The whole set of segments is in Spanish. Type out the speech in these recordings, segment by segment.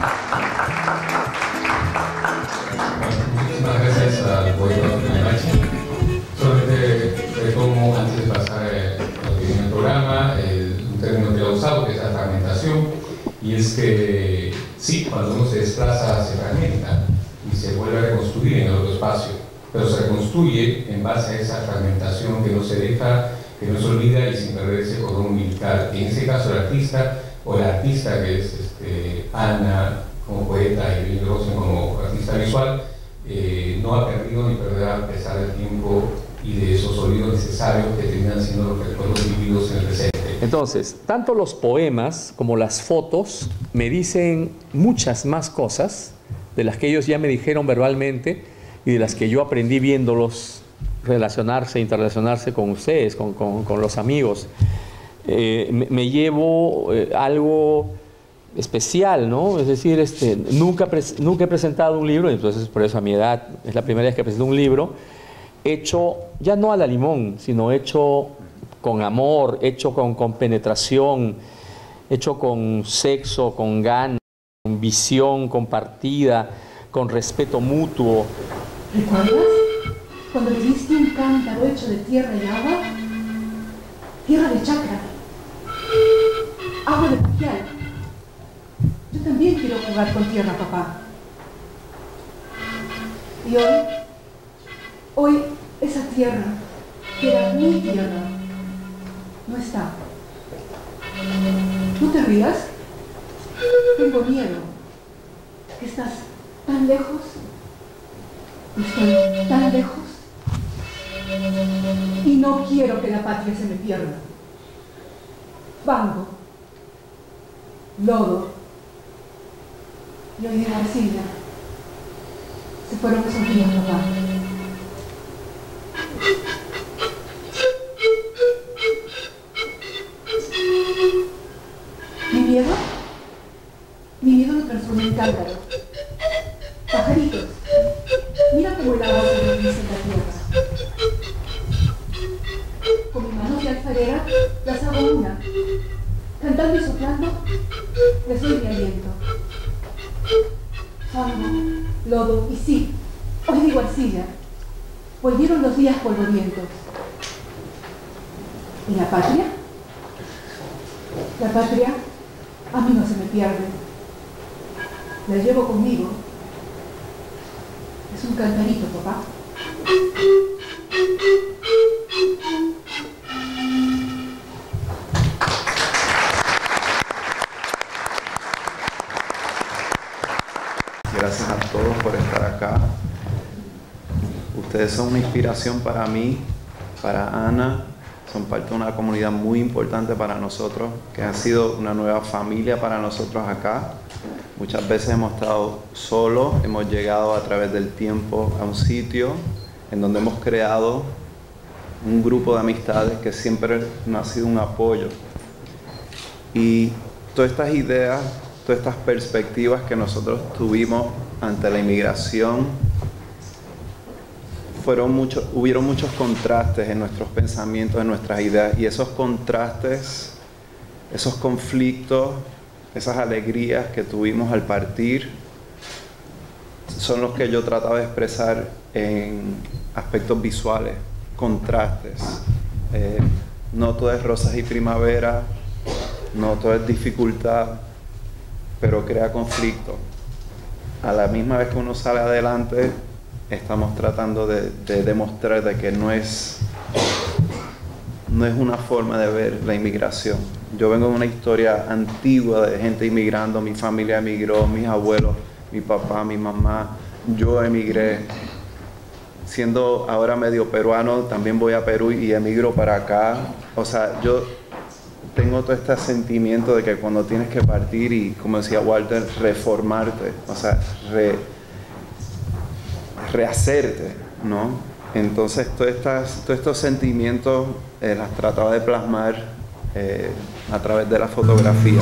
Muchísimas gracias al poeta Machi. Solamente retomo antes de pasar a lo que viene el programa, un término que ha usado, que es la fragmentación, y es que sí, cuando uno se desplaza se fragmenta y se vuelve a reconstruir en el otro espacio, pero se reconstruye en base a esa fragmentación que no se deja, que no se olvida y sin perder ese cordón umbilical. En este caso el artista, o la artista que es Ana como poeta y Billy Rosen como artista visual, no ha perdido ni perderá a pesar del tiempo y de esos olvidos necesarios que terminan siendo los recuerdos vividos en el presente. Entonces, tanto los poemas como las fotos me dicen muchas más cosas de las que ellos ya me dijeron verbalmente y de las que yo aprendí viéndolos relacionarse, interrelacionarse con ustedes, con los amigos. Me llevo algo especial, ¿no? Es decir, nunca he presentado un libro, entonces por eso a mi edad es la primera vez que presento un libro, hecho ya no a la limón, sino hecho con amor, hecho con penetración, hecho con sexo, con ganas, con visión compartida, con respeto mutuo. ¿Recuerdas cuando le diste un cántaro hecho de tierra y agua? Tierra de chacra, agua de puquial. Yo también quiero jugar con tierra, papá. Y hoy esa tierra, que era mi tierra, no está. ¿No te rías? Tengo miedo. Que estás tan lejos. Estoy tan lejos. Y no quiero que la patria se me pierda. Fango, lodo y hoy de arcilla. Se fueron esos días, papá. Mi miedo lo transformé en cántaro. Pajaritos, mira cómo el agua se desliza en la tierra. Con mis manos de alfarera las hago una. Cantando y soplando, les doy mi aliento. Fango, lodo y sí, hoy digo arcilla. Volvieron los días polvorientos. ¿Y la patria? La patria a mí no se me pierde. La llevo conmigo. Es un cantarito, papá. Gracias a todos por estar acá. Ustedes son una inspiración para mí, para Ana. Son parte de una comunidad muy importante para nosotros, que ha sido una nueva familia para nosotros acá. Muchas veces hemos estado solos, hemos llegado a través del tiempo a un sitio en donde hemos creado un grupo de amistades que siempre nos ha sido un apoyo. Y todas estas ideas, todas estas perspectivas que nosotros tuvimos ante la inmigración, hubieron muchos contrastes en nuestros pensamientos, en nuestras ideas, y esos contrastes, esos conflictos, esas alegrías que tuvimos al partir, son los que yo trataba de expresar en aspectos visuales, contrastes. No todo es rosas y primavera, no todo es dificultad, pero crea conflicto. A la misma vez que uno sale adelante, estamos tratando de demostrar de que no es una forma de ver la inmigración. Yo vengo de una historia antigua de gente inmigrando, mi familia emigró, mis abuelos, mi papá, mi mamá, yo emigré. Siendo ahora medio peruano, también voy a Perú y emigro para acá. O sea, yo tengo todo este sentimiento de que cuando tienes que partir y, como decía Walter, reformarte, o sea, rehacerte, ¿no? Entonces, todos estos sentimientos las trataba de plasmar a través de la fotografía.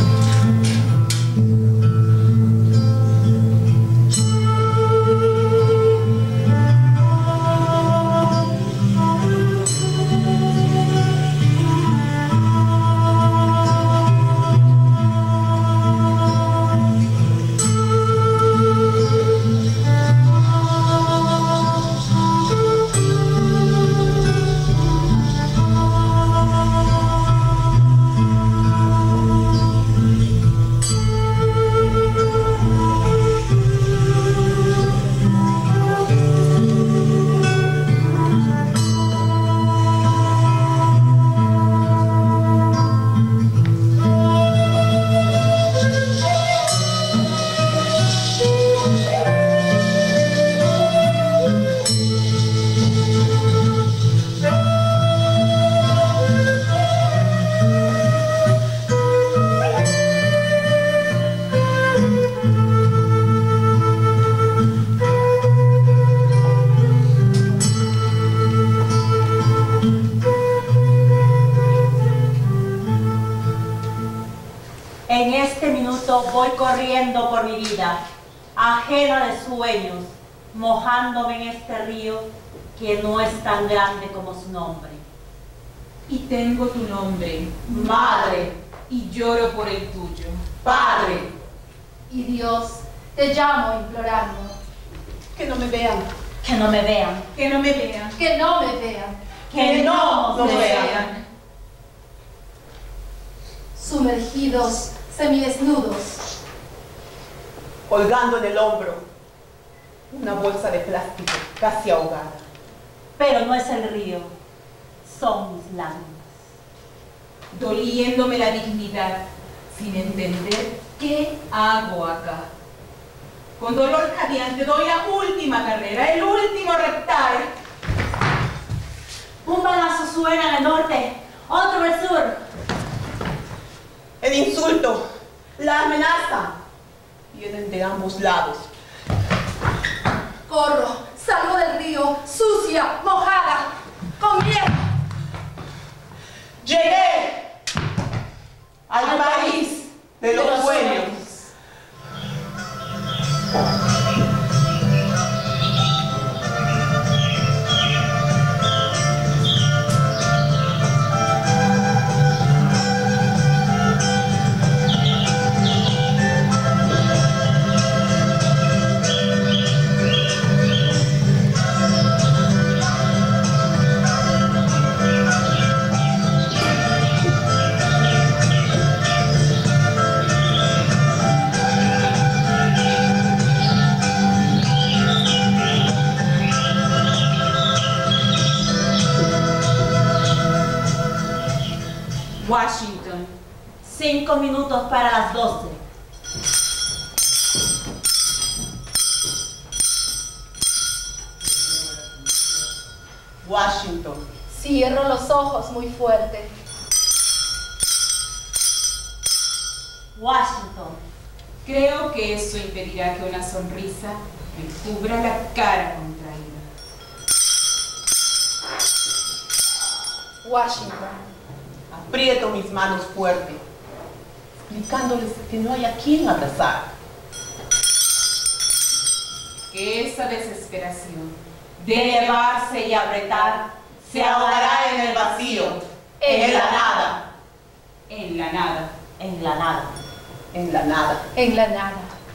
Yo voy corriendo por mi vida, ajena de sueños, mojándome en este río que no es tan grande como su nombre. Y tengo tu nombre, Madre, y lloro por el tuyo. Padre, Y Dios, te llamo implorando. Que no me vean, que no me vean, que no me vean, Que no me vean. que no nos vean. Sumergidos, semidesnudos. colgando en el hombro una bolsa de plástico casi ahogada. Pero no es el río, son mis lágrimas. Doliéndome la dignidad, sin entender qué hago acá. Con dolor jadeante doy la última carrera, el último reptar. Un balazo suena en el norte, otro en el sur. El insulto, la amenaza, vienen de ambos lados. Corro, salgo del río, sucia, mojada, con miedo. Llegué al país de los sueños. Washington, 5 minutos para las 12. Washington. Cierro los ojos muy fuerte. Washington, Creo que eso impedirá que una sonrisa me cubra la cara contraída. Washington. Aprieto mis manos fuerte, explicándoles que no hay a quien abrazar. Que esa desesperación de llevarse y apretar, se ahogará en el vacío, en la nada, en la nada, en la nada. en la nada. En la nada.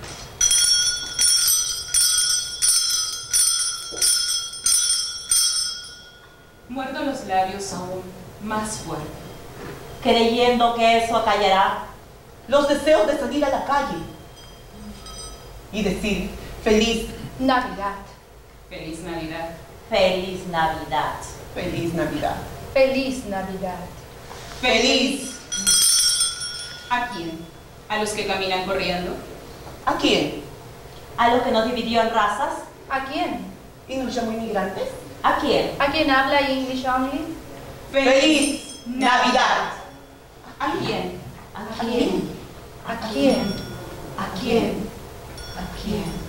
Muerdo los labios aún más fuerte. Creyendo que eso acallará Los deseos de salir a la calle y decir feliz, Navidad. feliz Navidad, feliz Navidad. feliz Navidad, Feliz Navidad. feliz. ¿A quién? ¿A los que caminan corriendo? ¿A quién? A lo que nos dividió en razas, ¿A quién? ¿Y nos llamó inmigrantes? ¿a quién? ¿A quién habla English only? ¡Feliz Navidad! ¿A quién? ¿A quién? ¿A quién? ¿A quién? ¿A quién?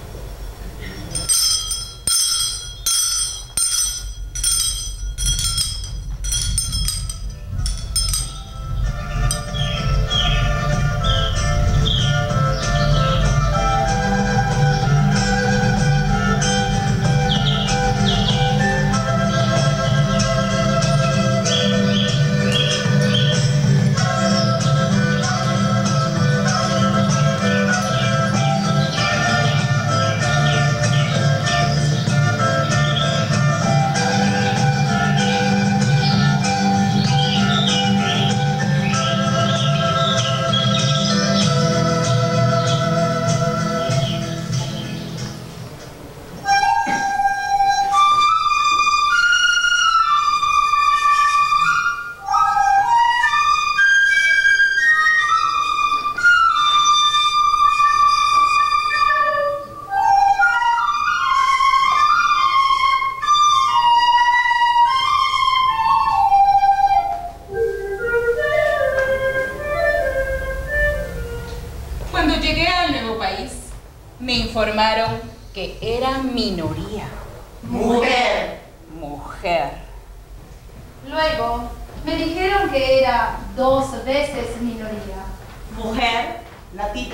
Cuando llegué al nuevo país, me informaron que era minoría. Mujer. Mujer. Luego me dijeron que era 2 veces minoría. Mujer. Latina.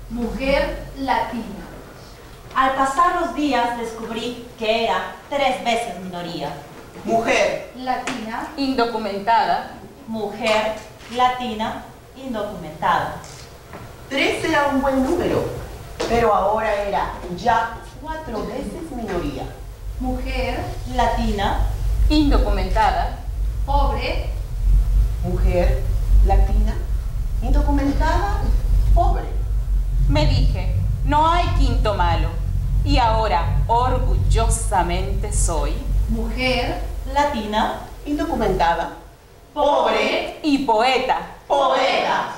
Mujer latina. Al pasar los días descubrí que era 3 veces minoría. Mujer Latina. indocumentada. Mujer latina indocumentada. 3 era un buen número, pero ahora era ya 4 veces minoría. Mujer Latina Indocumentada. pobre. Mujer latina, indocumentada, pobre. Me dije, no hay quinto malo. Y ahora, orgullosamente soy Mujer latina Indocumentada, pobre, y poeta. poeta.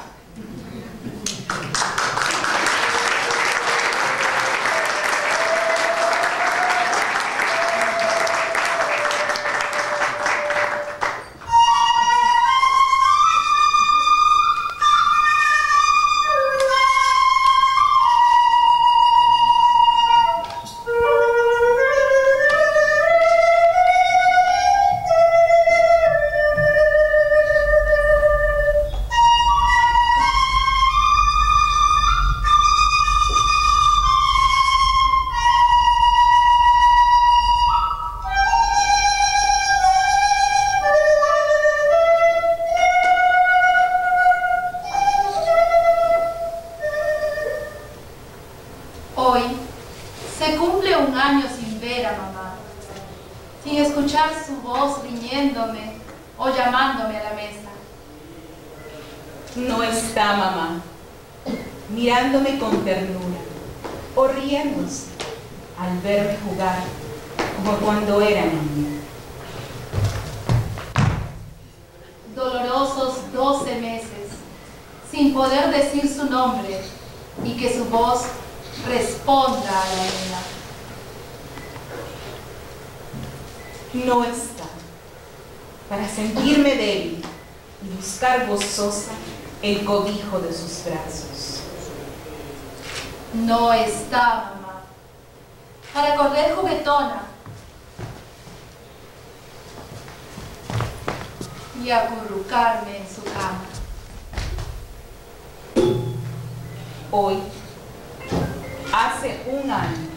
Hoy se cumple un año sin ver a mamá, sin escuchar su voz riñéndome o llamándome a la mesa. No está mamá, mirándome con ternura o riéndose al verme jugar como cuando era niña. Dolorosos 12 meses, sin poder decir su nombre y que su voz responda a la mía. No está, para sentirme débil y buscar gozosa el cobijo de sus brazos. No está, mamá, para correr juguetona y acurrucarme en su cama. Hoy, hace un año,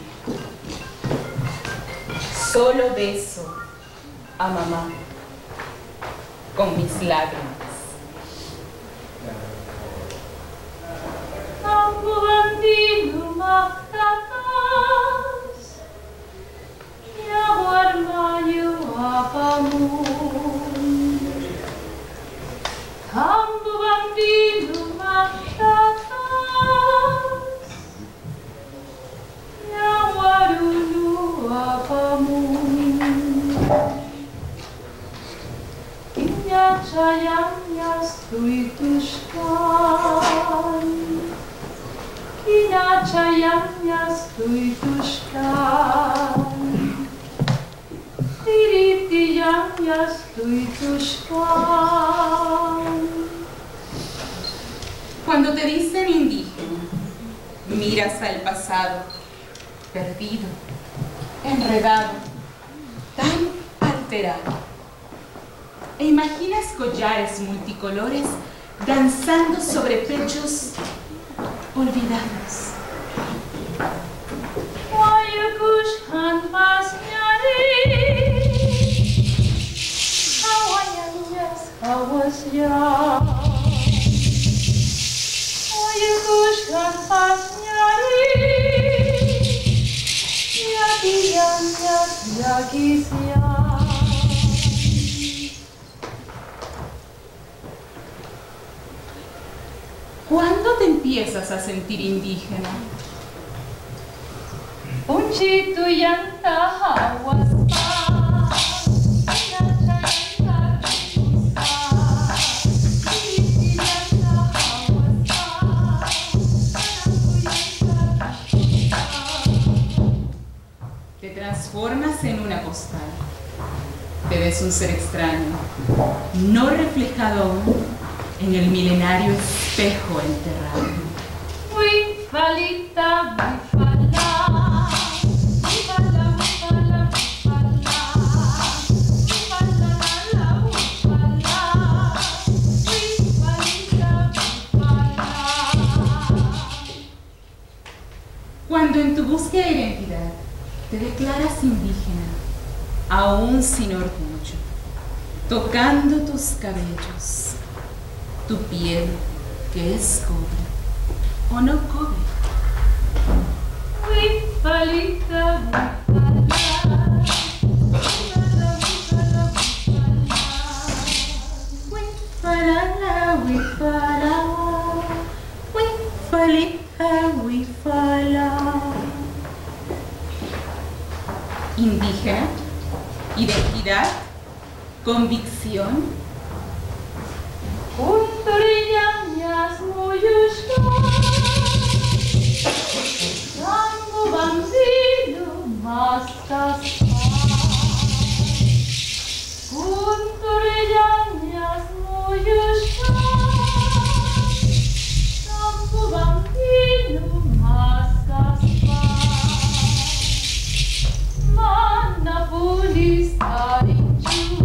solo beso a mamá con mis lágrimas. Ambo bambino matatas, yawarmayo apamun. Ambo bambino matatas, yawarulu apamun. Kinya chayanya stuitushkan. Inaczajania stójtuszkan, tiritijania stójtuszkan. Cuando te dicen indígena, miras al pasado, perdido, enredado, tan alterado. E imaginas collares multicolores danzando sobre pechos olvidados. Wayukushkan pasnyari, hawanyanyas hawasya. Wayukushkan pasnyari, yakiyanyas yakisya. ¿Cuándo te empiezas a sentir indígena? Unchitu yanta hawaspa, inacha yanta kusa, tiriti yanta hawaspa, anaku yanta kusa. Te transformas en una postal. Te ves un ser extraño, no reflejado aún en el milenario espejo enterrado. Wifalita, wifala, wifala, wifala, wifala, wifala, la, wifala, wifalita, wifala. Cuando en tu búsqueda de identidad te declaras indígena, aún sin orgullo, tocando tus cabellos, tu piel que es cobre o no cobre. Huipalita, huipala, huipala, huipalita, huipala. Indígena, identidad, convicción. Kunturiñañas muyushka, Rango bambino mascas. Kunturiñañas muyushka, Rango bambino mascas. Mana pulis tarinju.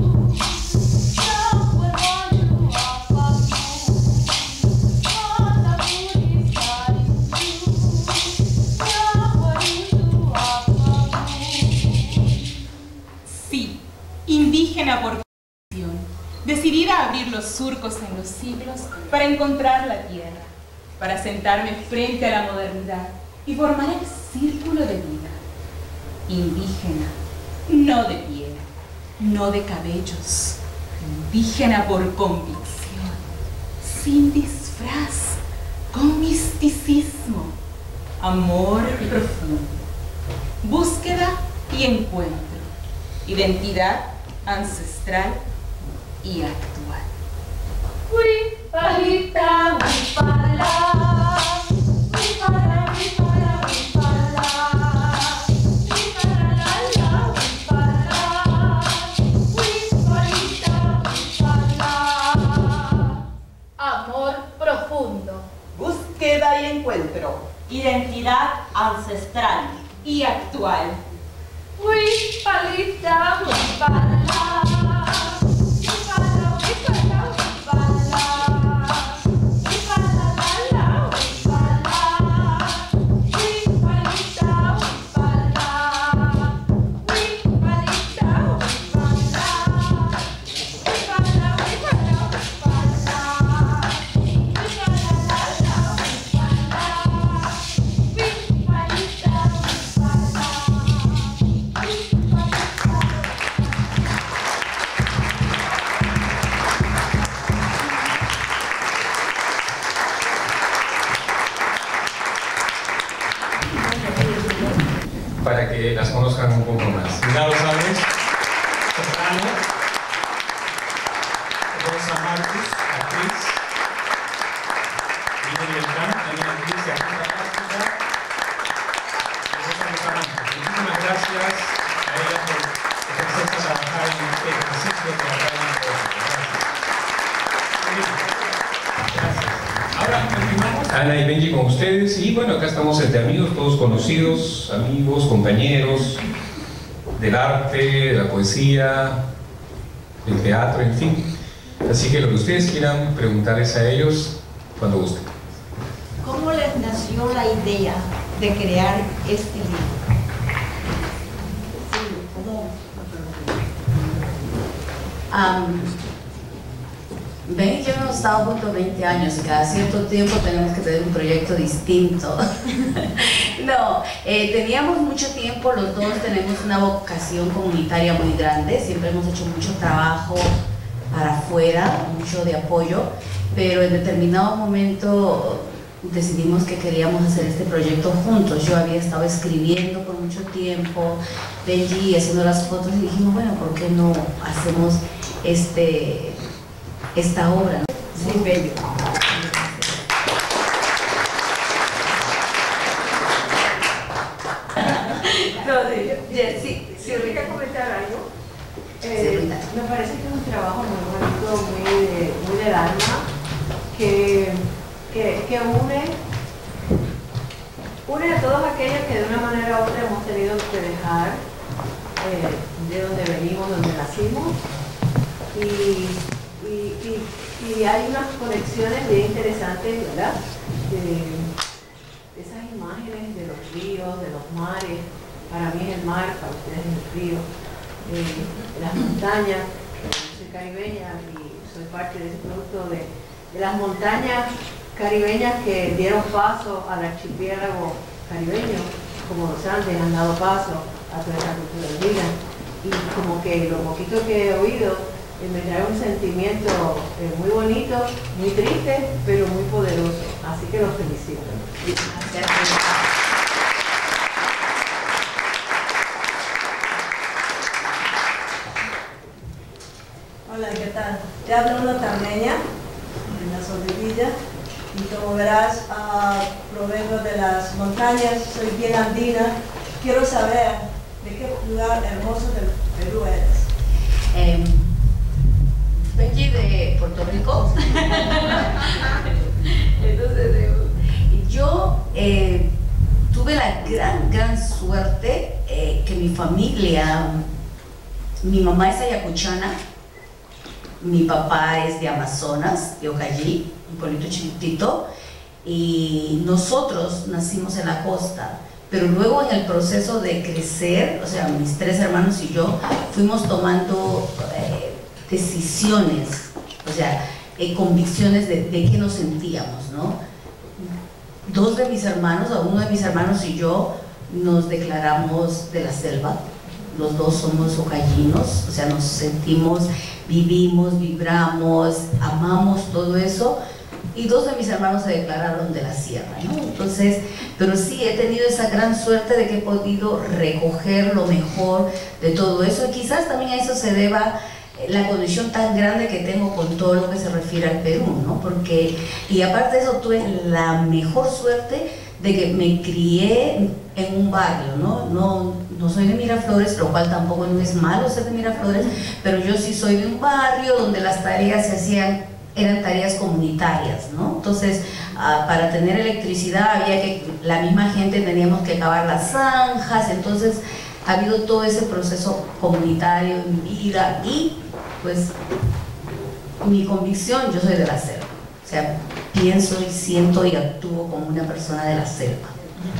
Indígena por convicción, decidida a abrir los surcos en los siglos para encontrar la tierra, para sentarme frente a la modernidad y formar el círculo de vida. Indígena, no de piel, no de cabellos, indígena por convicción, sin disfraz, con misticismo, amor profundo, búsqueda y encuentro, identidad ancestral y actual. Huipalita, huipala, huipala, huipala, huipala, huipala, huipala, huipalita, huipala. Amor profundo. Búsqueda y encuentro. Identidad ancestral y actual. Huipalita, huipala, huipala, huipala, huipala, huipala, la, huipala, huipalita, huipala, huipalita, huipala, huipala, para que las conozcan un poco más. Milagros Álvarez, soprano. Rosa Marcus, actriz. Miguel Beltrán, también actriz de Agenda Plástica. Muchísimas gracias a ella por ofrecerse a trabajar en este ejercicio de trabajar en el Gracias. Ahora continuamos. Ana y Benji con ustedes y bueno, acá estamos entre amigos, todos conocidos, amigos, compañeros del arte, de la poesía, del teatro, en fin. Así que lo que ustedes quieran preguntarles a ellos cuando gusten. ¿Cómo les nació la idea de crear este libro? Ben y yo hemos estado juntos 20 años y cada cierto tiempo tenemos que tener un proyecto distinto. No, teníamos mucho tiempo, los dos tenemos una vocación comunitaria muy grande, siempre hemos hecho mucho trabajo para afuera, mucho de apoyo, pero en determinado momento decidimos que queríamos hacer este proyecto juntos. Yo había estado escribiendo por mucho tiempo, Benji haciendo las fotos y dijimos, bueno, ¿por qué no hacemos esta obra? Sí, bello. Sí, ¿Quería comentar algo? Sí, me parece que es un trabajo muy bonito, muy del alma, que une a todos aquellos que de una manera u otra hemos tenido que dejar de donde venimos, donde nacimos, y hay unas conexiones bien interesantes, ¿verdad? De esas imágenes de los ríos, mares, para mí es el mar, para ustedes es el río, las montañas. Yo soy caribeña y soy parte de ese producto de las montañas caribeñas que dieron paso al archipiélago caribeño, como los Andes han dado paso a toda esa cultura andina. Y como que lo poquito que he oído me trae un sentimiento muy bonito, muy triste, pero muy poderoso. Así que los felicito. Hola, ¿qué tal? Te habla una tarmeña de la Soldevilla y como verás, provengo de las montañas, soy bien andina. Quiero saber de qué lugar hermoso del Perú eres. Aquí de Puerto Rico. Entonces, yo tuve la gran suerte que mi familia, mi mamá es ayacuchana, mi papá es de Amazonas, de Ocallí, un pueblito chiquitito, y nosotros nacimos en la costa, pero luego en el proceso de crecer, o sea, mis 3 hermanos y yo fuimos tomando decisiones, o sea, convicciones de qué nos sentíamos, ¿no? 2 de mis hermanos, uno de mis hermanos y yo nos declaramos de la selva. Los 2 somos ocallinos, o sea, nos sentimos, vivimos, vibramos, amamos todo eso, y 2 de mis hermanos se declararon de la sierra, ¿no? Entonces, pero sí, he tenido esa gran suerte de que he podido recoger lo mejor de todo eso, y quizás también a eso se deba la conexión tan grande que tengo con todo lo que se refiere al Perú, ¿no? Porque, y aparte de eso, tuve la mejor suerte de que me crié en un barrio, no soy de Miraflores, lo cual tampoco no es malo ser de Miraflores, pero yo sí soy de un barrio donde las tareas se hacían, eran tareas comunitarias, ¿no? Entonces, para tener electricidad había que, la misma gente teníamos que cavar las zanjas, entonces ha habido todo ese proceso comunitario en mi vida y pues mi convicción, yo soy de la selva, o sea, pienso y siento y actúo como una persona de la selva.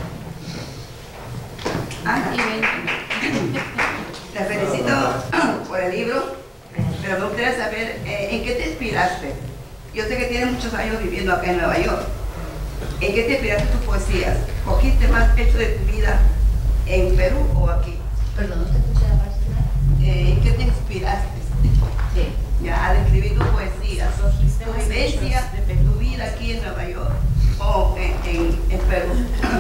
Te felicito por el libro, pero me gustaría saber en qué te inspiraste. Yo sé que tienes muchos años viviendo acá en Nueva York. ¿En qué te inspiraste tus poesías? ¿Cogiste más pecho de tu vida en Perú o aquí? Perdón, no te escuché la parte final. ¿En qué te inspiraste? Sí. Ya, al escribir tus poesías, tu vivencia de tu vida aquí en Nueva York o en Perú.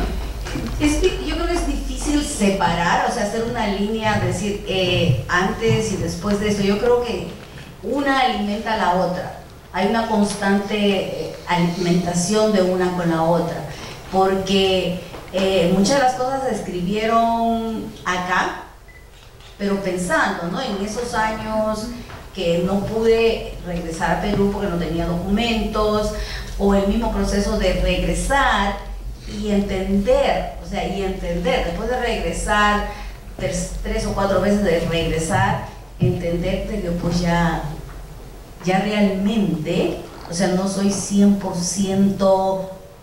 Yo creo que es difícil separar, o sea, hacer una línea, decir antes y después de esto. Yo creo que una alimenta a la otra. Hay una constante alimentación de una con la otra, porque muchas de las cosas se escribieron acá, pero pensando, ¿no? En esos años que no pude regresar a Perú porque no tenía documentos, o el mismo proceso de regresar y entender, o sea, después de regresar 3 o 4 veces de regresar, entender de que pues ya realmente, o sea, no soy 100%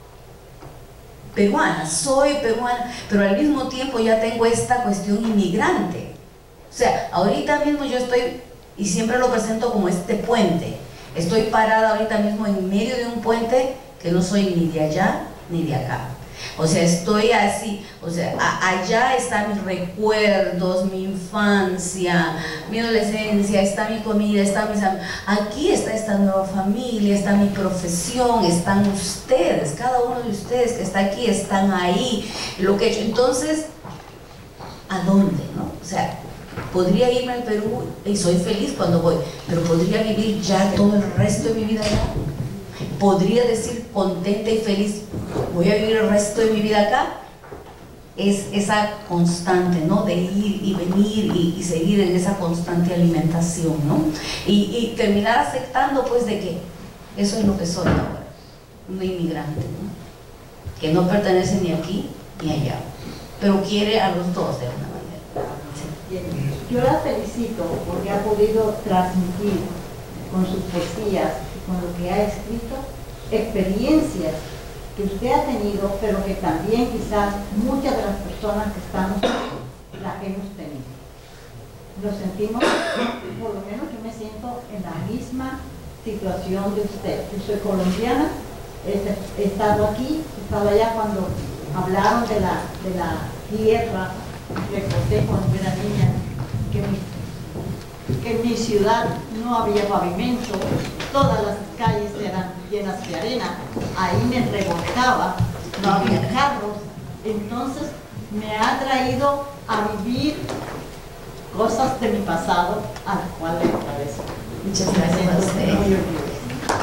peruana, soy peruana, pero al mismo tiempo ya tengo esta cuestión inmigrante. O sea, ahorita mismo yo estoy, y siempre lo presento como este puente, estoy parada ahorita mismo en medio de un puente que no soy ni de allá ni de acá. O sea, estoy así, o sea, allá están mis recuerdos, mi infancia, mi adolescencia, está mi comida, está mis amigos. Aquí está esta nueva familia, está mi profesión, están ustedes, cada uno de ustedes que está aquí, están ahí, lo que he hecho. Entonces, ¿a dónde, no? O sea, podría irme al Perú y soy feliz cuando voy, pero podría vivir ya todo el resto de mi vida allá. Podría decir contenta y feliz, voy a vivir el resto de mi vida acá. Es esa constante, ¿no? De ir y venir y seguir en esa constante alimentación, ¿no? Y terminar aceptando pues de que eso es lo que soy ahora, una inmigrante, ¿no? Que no pertenece ni aquí ni allá, pero quiere a los dos de alguna manera. Yo la felicito porque ha podido transmitir con sus poesías, con lo que ha escrito, experiencias que usted ha tenido, pero que también quizás muchas de las personas que estamos aquí las hemos tenido. Nos sentimos, por lo menos yo me siento en la misma situación de usted. Yo soy colombiana, he estado aquí, estaba allá cuando hablaron de la tierra. Recordé cuando era niña que en mi ciudad no había pavimento, todas las calles eran llenas de arena, ahí me revolcaba, no había carros. Entonces me ha traído a vivir cosas de mi pasado a las cuales agradezco. Muchas gracias a usted. Muy orgullosa.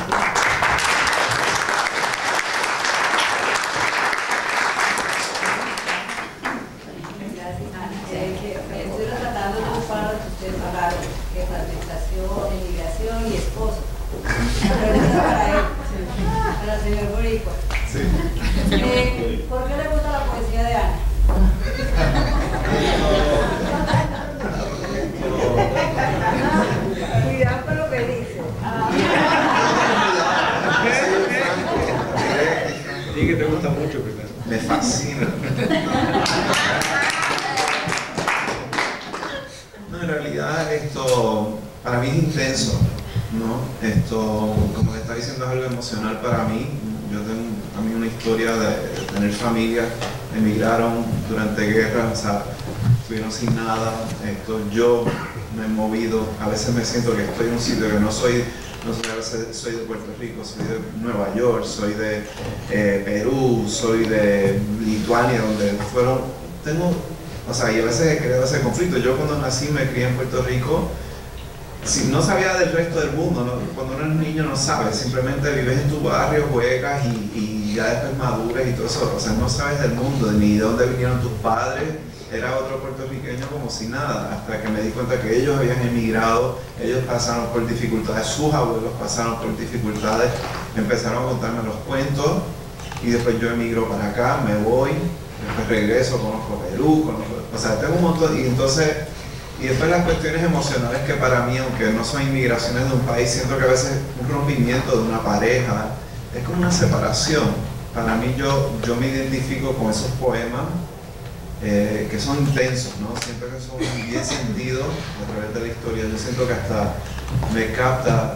Estoy tratando de buscar lo que ustedes hablaron, que fragmentación, emigración y esposo. Para él, para el señor Boricua. ¿Por qué le gusta la poesía de Ana? Cuidado con lo que dice. Dí que te gusta mucho primero. Me fascina. No, en realidad esto para mí es intenso, ¿no? Esto, como que está diciendo, es algo emocional para mí. Yo tengo a mí una historia de tener familia, emigraron durante guerras, o sea, estuvieron sin nada. Yo me he movido, a veces me siento que estoy en un sitio que no soy, a veces soy de Puerto Rico, soy de Nueva York, soy de Perú, soy de Lituania, donde o sea, y a veces he creado ese conflicto. Yo cuando nací me crié en Puerto Rico, no sabía del resto del mundo, ¿no? Cuando uno es niño no sabes, simplemente vives en tu barrio, juegas y ya después maduras y todo eso, o sea, no sabes del mundo, ni de dónde vinieron tus padres. Era otro puertorriqueño como si nada, hasta que me di cuenta que ellos habían emigrado, ellos pasaron por dificultades, sus abuelos pasaron por dificultades, empezaron a contarme los cuentos y después yo emigro para acá, me voy, después regreso, conozco Perú, o sea, tengo un montón, y después las cuestiones emocionales que para mí, aunque no son inmigraciones de un país, siento que a veces un rompimiento de una pareja es como una separación. Para mí yo me identifico con esos poemas que son intensos, ¿no? Siempre que son bien sentidos a través de la historia. Yo siento que hasta me capta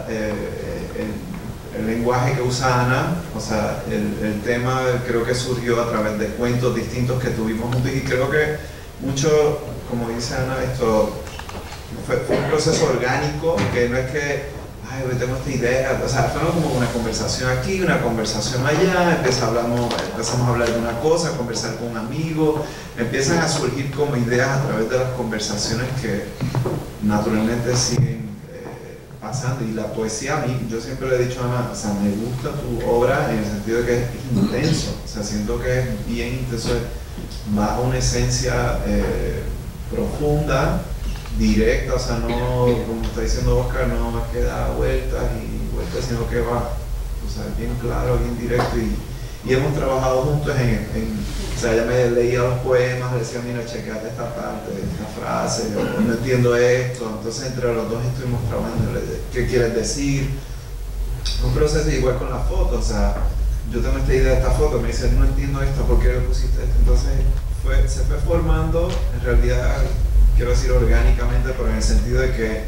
el lenguaje que usa Ana, o sea, el tema creo que surgió a través de cuentos distintos que tuvimos juntos y creo que mucho, como dice Ana, esto fue un proceso orgánico, que no es que ay, hoy tengo esta idea, o sea, fue como una conversación aquí, una conversación allá, empezamos a hablar de una cosa, a conversar con un amigo, empiezan a surgir como ideas a través de las conversaciones que naturalmente siguen pasando. Y la poesía a mí, yo siempre le he dicho a Ana, o sea, me gusta tu obra en el sentido de que es intenso, o sea, siento que es bien intenso, bajo una esencia profunda, directa, o sea, no, como está diciendo Oscar, no más que da vueltas y vueltas, sino que va, o sea, bien claro, bien directo, y hemos trabajado juntos o sea, ella me leía los poemas, le decía, mira, chequeate esta parte, esta frase, o no entiendo esto, entonces entre los dos estuvimos trabajando, ¿qué quieres decir? Un proceso igual con la foto, o sea, yo tengo esta idea de esta foto, me dice, no entiendo esto, ¿por qué le pusiste esto? Entonces se fue formando, en realidad, quiero decir orgánicamente, pero en el sentido de que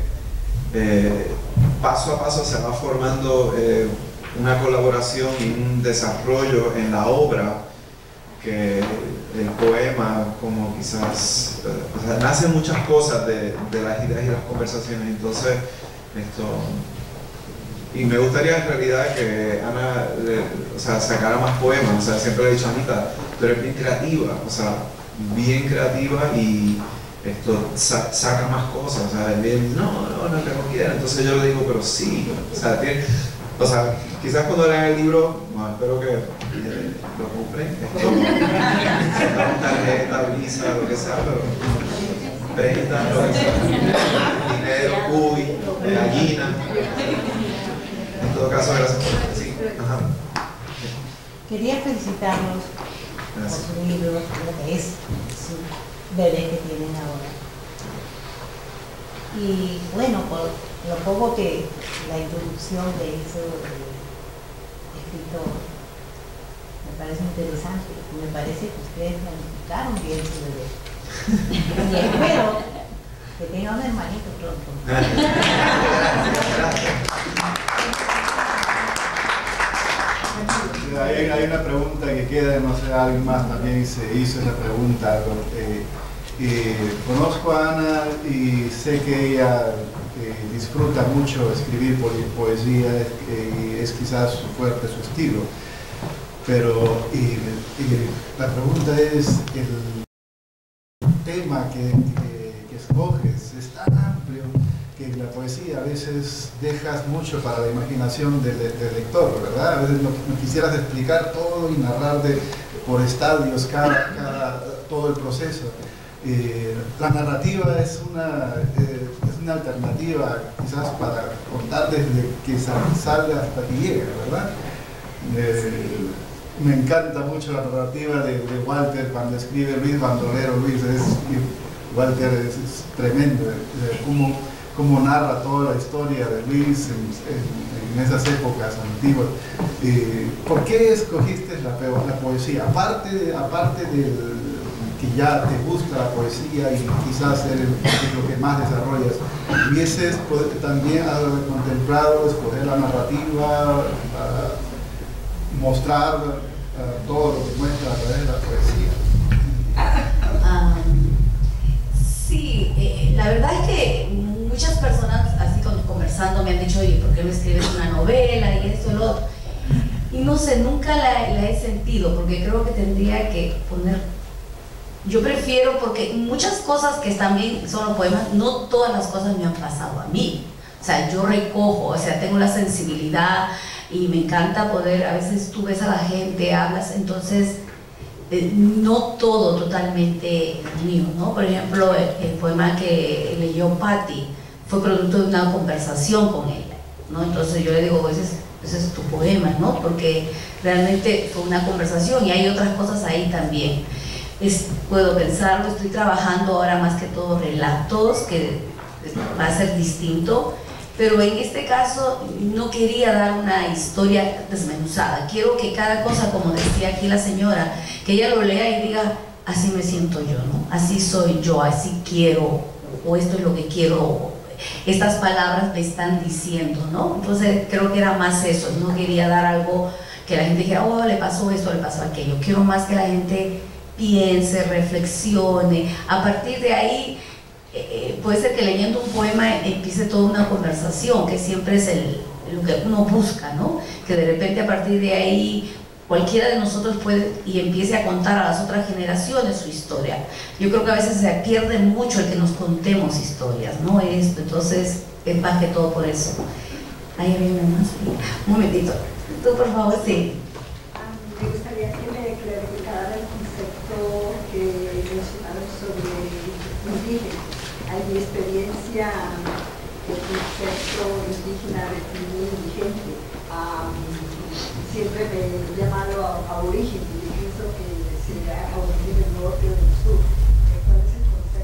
paso a paso se va formando una colaboración y un desarrollo en la obra, que el poema, como quizás, o sea, nacen muchas cosas de las ideas y las conversaciones, entonces y me gustaría en realidad que Ana o sea, sacara más poemas, o sea, siempre le he dicho a Anita, tú eres bien creativa, o sea, bien creativa y saca más cosas, o sea, bien, no quiero, entonces yo le digo, pero sí, o sea, quizás cuando lean el libro, bueno, espero que lo compren, tarjeta, visa, lo que sea, pero prenda, lo que sea, dinero, cuy, gallina. En todo caso, gracias por sí. Ajá. Quería felicitarlos por su libro, lo que es su bebé que tienen ahora. Y bueno, por lo poco que la introducción que hizo el escritor, Me parece interesante. Me parece que ustedes planificaron bien su bebé. Y espero que tenga un hermanito pronto. Hay una pregunta que queda, no sé, alguien más también se hizo esa pregunta. Conozco a Ana y sé que ella disfruta mucho escribir poesía y es quizás su fuerte, su estilo. Pero la pregunta es, el tema que escoges es tan amplio que la poesía a veces dejas mucho para la imaginación del lector, ¿verdad? A veces no quisieras explicar todo y narrar por estadios todo el proceso. La narrativa es una alternativa quizás para contar desde que salga hasta que llegue, ¿verdad? Me encanta mucho la narrativa de Walter cuando escribe Luis Bandolero. Walter es tremendo, cómo narra toda la historia de Luis en esas épocas antiguas. ¿Por qué escogiste la poesía? Aparte del que ya te gusta la poesía y quizás es lo que más desarrollas, ¿hubieses también contemplado escoger la narrativa, mostrar todo lo que muestra a través de la poesía? Sí, la verdad es que muchas personas, así conversando, me han dicho, oye, ¿por qué no escribes una novela y esto y lo otro? Y no sé, nunca la he sentido, porque creo que tendría que poner... Yo prefiero, porque muchas cosas que también son los poemas, no todas las cosas me han pasado a mí. O sea, yo recojo, o sea, tengo la sensibilidad y me encanta poder, a veces tú ves a la gente, hablas, entonces no todo totalmente mío, ¿no? Por ejemplo, el poema que leyó Patti fue producto de una conversación con ella, ¿no? Entonces yo le digo, ese es tu poema, ¿no? Porque realmente fue una conversación y hay otras cosas ahí también. Puedo pensarlo, estoy trabajando ahora más que todo relatos, que va a ser distinto, pero en este caso no quería dar una historia desmenuzada. Quiero que cada cosa, como decía aquí la señora, que ella lo lea y diga, así me siento yo, ¿no? Así soy yo, así quiero, o esto es lo que quiero, estas palabras me están diciendo, ¿no? Entonces creo que era más eso, no quería dar algo que la gente dijera, oh, le pasó esto, le pasó aquello. Quiero más que la gente piense, reflexione. A partir de ahí, puede ser que leyendo un poema empiece toda una conversación, que siempre es lo que uno busca, ¿no? Que de repente a partir de ahí cualquiera de nosotros puede y empiece a contar a las otras generaciones su historia. Yo creo que a veces se pierde mucho el que nos contemos historias, ¿no? Entonces es más que todo por eso. Ahí hay una más. Un momentito. Tú, por favor, sí. Me gustaría que me clarificara el concepto que mencionaron sobre indígena. Hay mi experiencia, el concepto indígena definido indigente. Siempre me he llamado a origen, y pienso que será a origen del norte o del sur. ¿Cuál es el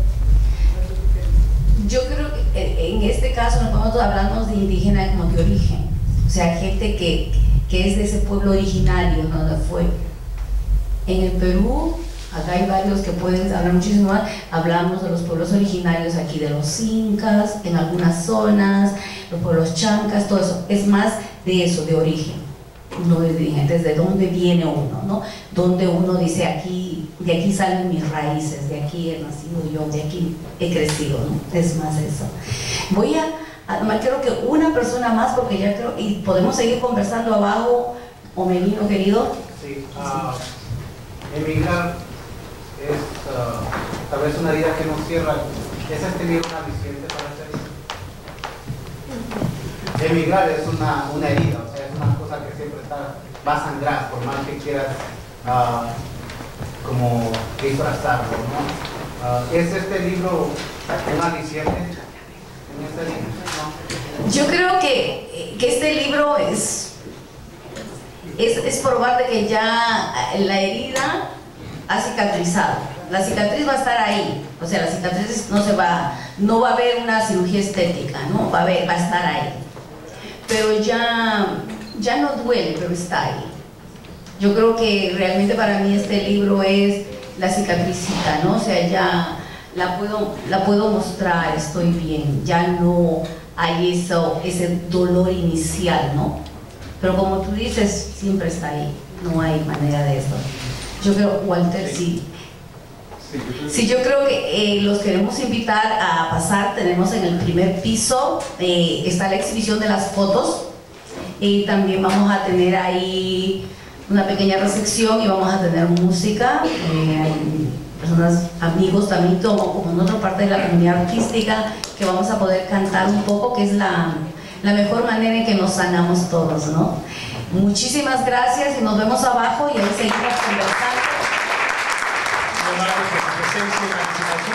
concepto? Yo creo que en este caso nosotros hablamos de indígena como de origen, o sea, gente que es de ese pueblo originario, ¿no? Donde fue. En el Perú, acá hay varios que pueden hablar muchísimo más, hablamos de los pueblos originarios aquí, de los incas, en algunas zonas, los pueblos chancas, todo eso, es más de eso, de origen, no de dirigentes, de dónde viene uno, ¿no? Donde uno dice, aquí, de aquí salen mis raíces, de aquí he nacido yo, de aquí he crecido, ¿no? Es más eso. Voy además creo que una persona más, porque ya creo, y podemos seguir conversando abajo, Omelino querido. Sí, emigrar es tal vez una herida que nos cierra. ¿Es este libro un aliciente para hacer eso? Emigrar es una herida, o sea, es una cosa que siempre va a sangrar, por más que quieras como disfrazarlo, ¿no? ¿Es este libro un aliciente en este libro? ¿No? Yo creo que este libro es probar de que ya la herida ha cicatrizado. La cicatriz va a estar ahí, o sea, la cicatriz no va a haber una cirugía estética, ¿no? Va a estar ahí. Pero ya no duele, pero está ahí. Yo creo que realmente para mí este libro es la cicatricita, ¿no? O sea, ya la puedo mostrar, estoy bien, ya no hay ese dolor inicial, ¿no? Pero como tú dices, siempre está ahí, no hay manera de esto. Yo creo, Walter, sí. Sí, yo creo que los queremos invitar a pasar. Tenemos en el primer piso, está la exhibición de las fotos, y también vamos a tener ahí una pequeña recepción y vamos a tener música, hay personas, amigos también, como en otra parte de la comunidad artística, que vamos a poder cantar un poco, que es la mejor manera en que nos sanamos todos, ¿no? Muchísimas gracias y nos vemos abajo y ahí seguimos conversando. Presencia y participación.